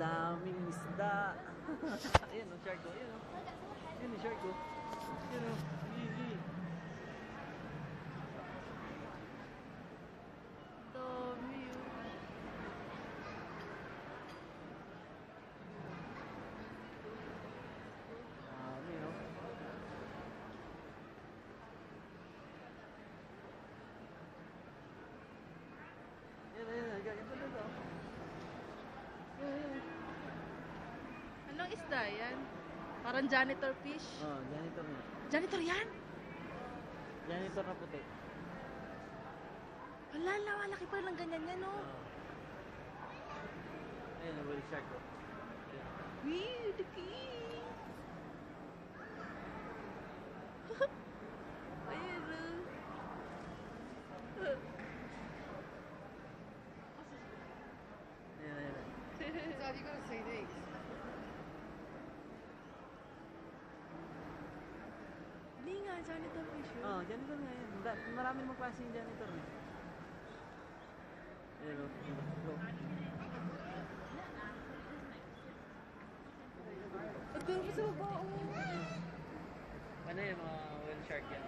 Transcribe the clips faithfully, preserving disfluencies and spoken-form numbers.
daming isda. Ayan o, shark o. Ayan o. Ayan o, shark o. Ayan o. Easy. Dami o. Dami o. Ayan, ayan. Ganito na ito. Anong isda yan? Parang janitor fish. Oh, janitor na. Janitor yan? Janitor na puti. Wala, lawa. Laki pa lang ganyan yan, no? Oh. Ayan, nabalik shark ko. Wee, laki. Ayan, oh. Ayan, ayan. So you gotta say these. Hindi nga, janitor fish yun. Oh, janitor nga yan. Da- Maraming mga klaseng janitor eh. Ayan o. Go. Ang dami sa baba, oh. Ano yan, mga whale shark yan?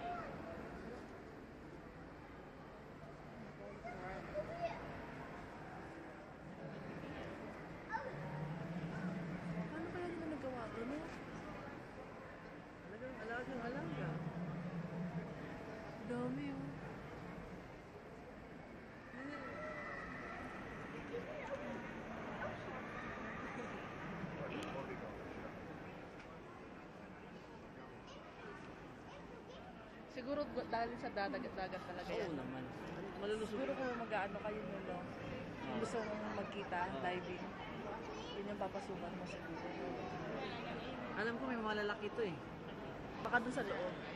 Paano kaya nila nagawa ko, no? Talagang alagang alaga. Dami, oh. Siguro dahil sa dagat-dagat talaga Oo yan. naman. Malulusog. Siguro kung mag-ano kayo nun, no? Kung gusto mong magkita, Oo. diving, yun yung papasukan mo siguro. Alam ko may mga lalaki ito eh. Baka dun sa loob.